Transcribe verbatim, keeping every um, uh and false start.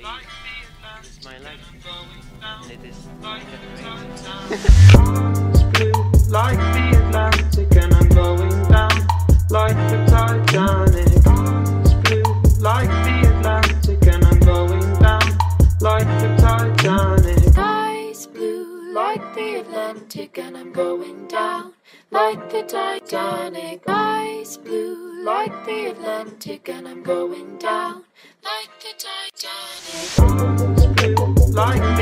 This is my life, and it is separated. Blue like the Atlantic, and I'm going down like the Titanic. It's blue like the Atlantic, and I'm going down like the Titanic. Sky's blue like the Atlantic, and I'm going down like the Titanic. Sky's blue like the Atlantic, and I'm going down like the Titanic. It's blue like